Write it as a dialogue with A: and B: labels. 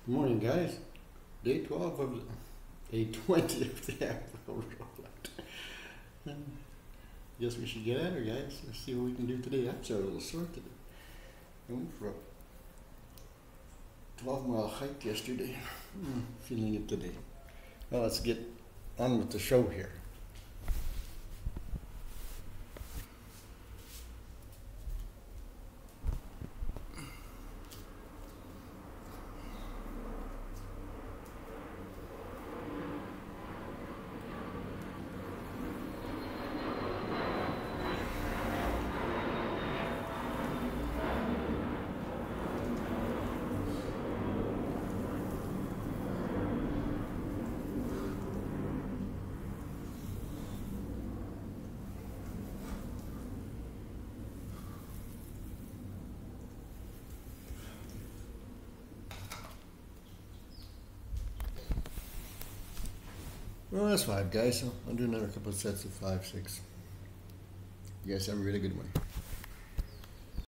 A: Good morning, guys. Day 12 of day 20 of the April rollout. Guess we should get at her, guys. Let's see what we can do today. I'm a little sore today. I went for a 12-mile hike yesterday. Feeling it today. Well, let's get on with the show here. Well, that's 5, guys. So I'll do another couple of sets of 5, 6. You guys have a really good one.